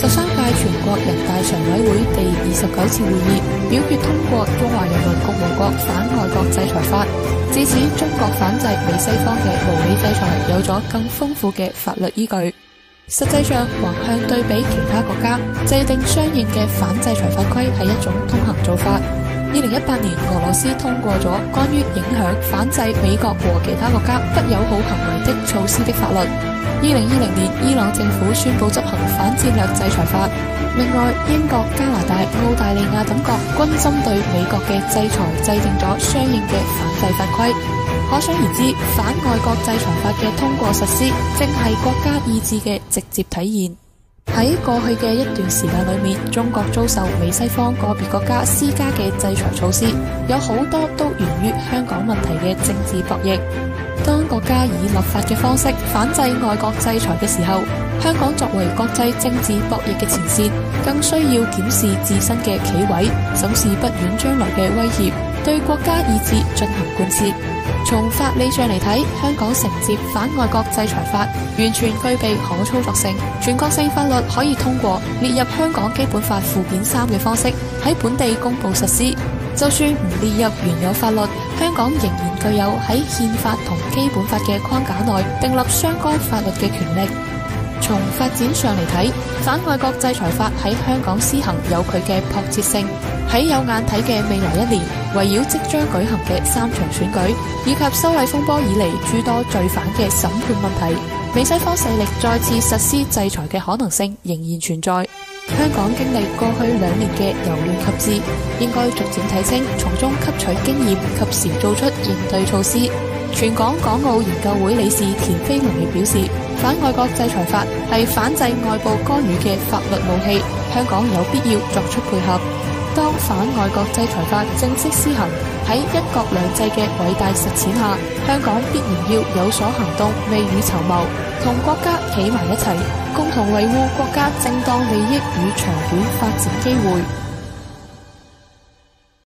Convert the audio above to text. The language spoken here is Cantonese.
13屆全國人大常委會第29次會議表決通過《中華人民共和國反外國制裁法》，自此中國反制美西方嘅無理制裁有咗更豐富嘅法律依據。實際上，橫向對比其他國家，制定相應嘅反制裁法規係一種通行做法。2018年，俄羅斯通過咗關於影響反制美國和其他國家不友好行為的措施的法律。2020年，伊朗政府宣布執行反戰略制裁法。另外，英國、加拿大、澳大利亞等國均針對美國嘅制裁制定咗相應嘅反制法規。可想而知，反外國制裁法嘅通過實施，正係國家意志嘅直接體現。喺過去嘅一段時間裏面，中國遭受美西方個別國家施加嘅制裁措施，有好多都源於香港問題嘅政治博弈。當國家以立法嘅方式反制外國制裁嘅時候，香港作為國際政治博弈嘅前線，更需要檢視自身嘅企位，審視不遠將來嘅威脅，對國家意志進行貫徹。從法理上嚟睇，香港承接反外國制裁法完全具備可操作性，全國性法律可以通過列入香港基本法附件3嘅方式喺本地公布實施。就算唔列入原有法律，香港仍然具有喺憲法同基本法嘅框架內訂立相關法律嘅權力。從發展上嚟睇，反外國制裁法喺香港施行有佢嘅迫切性。喺有眼睇嘅未來1年，圍繞即將舉行嘅3場選舉，以及修例風波以嚟諸多罪犯嘅審判問題，美西方勢力再次實施制裁嘅可能性仍然存在。香港經歷過去2年嘅由亂及治，應該逐漸睇清，從中吸取經驗，及時做出應對措施。全港港澳研究會理事田飛龍亦表示，反外國制裁法係反制外部干預嘅法律武器，香港有必要作出配合。當反外國制裁法正式施行，喺一國兩制嘅偉大實踐下，香港必然要有所行動，未雨綢繆，同國家企埋一齊，共同維護國家正當利益與長遠發展機會。